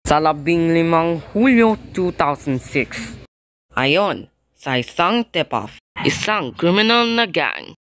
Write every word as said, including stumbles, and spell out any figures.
Sa labing limang Hulyo two thousand six, ayon sa isang tip-off, isang criminal na gang